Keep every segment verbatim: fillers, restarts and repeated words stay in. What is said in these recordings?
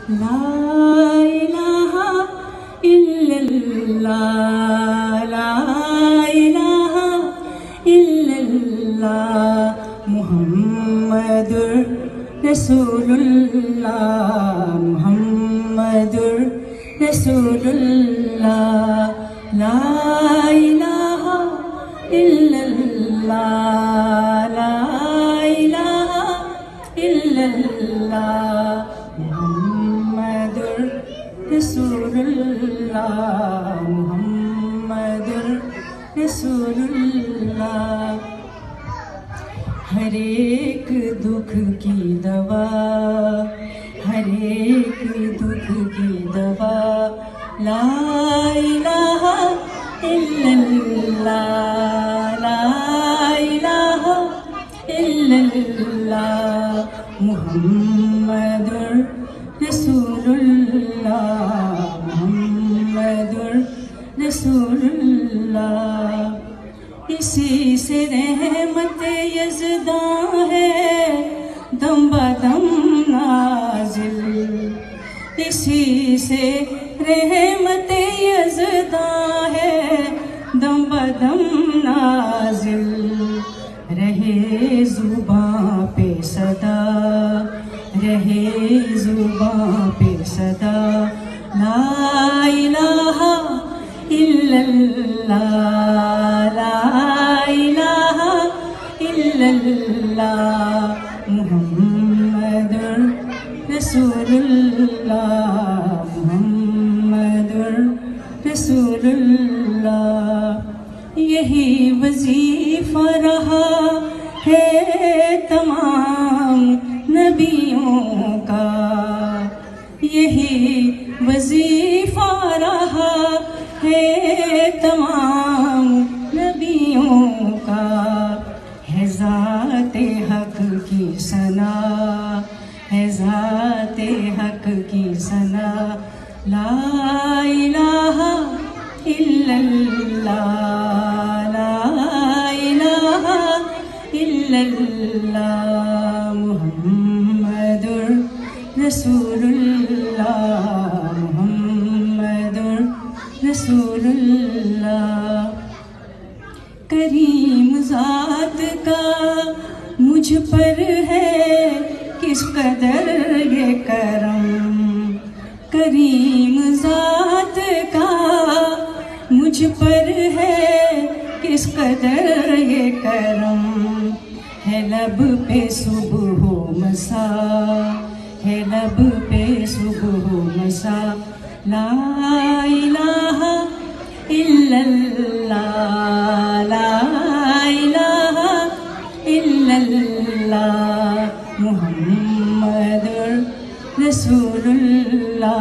ला इलाहा इल्लल्लाह, ला इलाहा इल्लल्लाह, मुहम्मदुर रसूलुल्लाह, मुहम्मदुर रसूलुल्लाह, ला इलाहा इल्लल्लाह, ला इलाहा इल्लल्लाह, मुहम्मदुर रसूलुल्लाह, मुहम्मदुर रसूलुल्लाह। हर एक दुख की दवा, हर एक दुख की दवा, ला इलाहा इल्लल्लाह, ला इलाहा इल्लल्लाह, मुहम्मदुर रसूलुल्लाह, मुहम्मदुर रसूलुल्लाह। इसी से रहमत यज़दा है दम बदम नाज़िल, इसी से रहमत यज़दा है दम बदम नाज़िल। रहे ज़ुबां पे सदा, रहे ज़ुबां पे सदा, ला इलाहा इल्लल्लाह, ला इलाहा इल्लल्लाह, मुहम्मदुर रसूलुल्लाह, मुहम्मदुर रसूलुल्लाह। यही वजीफा रहा है तमाम नबियों का, यही वजीफा रहा है तमाम नबियों का। है ज़ाते हक की सना, है ज़ाते हक की सना, ला इलाहा इल्लल्लाह, ला इलाहा इल्लल्लाह, मुहम्मदुर रसूलुल्लाह, मुहम्मदुर रसूलुल्लाह। करीम ज़ात का मुझ पर है किस कदर ये करम, करीम ज़ात का मुझ पर है किस कदर ये करम। है लब पे सुबह मसा, है लब पे सुबह मसा, ला इलाहा इल्लल्लाह, ला इलाहा इल्लल्लाह, मुहम्मदुर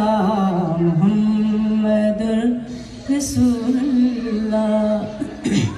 रसूलुल्लाह, मुहम्मदुर रसूलुल्लाह।